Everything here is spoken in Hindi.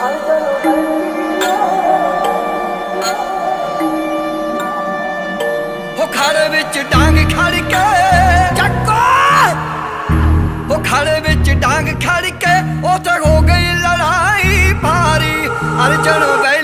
हो खड़े विच डांग खड़ के चक्को, हो खड़े विच डांग खड़ के उते हो गई लड़ाई भारी। अर्जन